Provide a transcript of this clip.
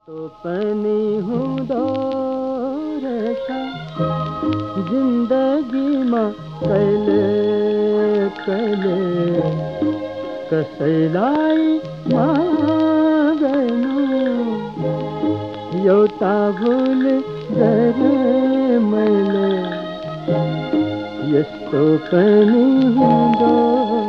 तो पनि हुँदो रहेछ जिन्दगीमा कहिले कहिले कसैलाई मागेनु एउटा भुल गरे मैले यस्तो पनि हुँदो